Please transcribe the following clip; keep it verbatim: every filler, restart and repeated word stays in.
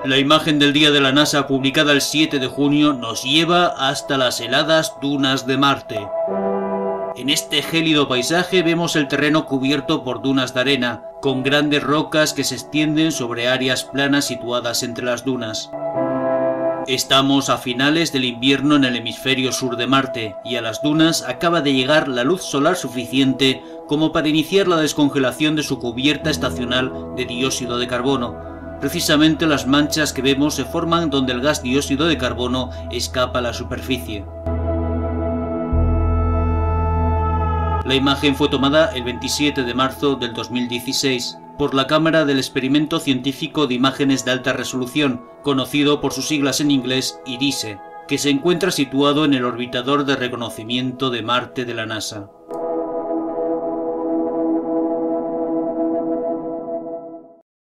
La imagen del día de la NASA publicada el siete de junio nos lleva hasta las heladas dunas de Marte. En este gélido paisaje vemos el terreno cubierto por dunas de arena, con grandes rocas que se extienden sobre áreas planas situadas entre las dunas. Estamos a finales del invierno en el hemisferio sur de Marte, y a las dunas acaba de llegar la luz solar suficiente como para iniciar la descongelación de su cubierta estacional de dióxido de carbono. Precisamente las manchas que vemos se forman donde el gas dióxido de carbono escapa a la superficie. La imagen fue tomada el veintisiete de marzo del dos mil dieciséis por la cámara del Experimento Científico de Imágenes de Alta Resolución, conocido por sus siglas en inglés IRISE, que se encuentra situado en el orbitador de reconocimiento de Marte de la NASA.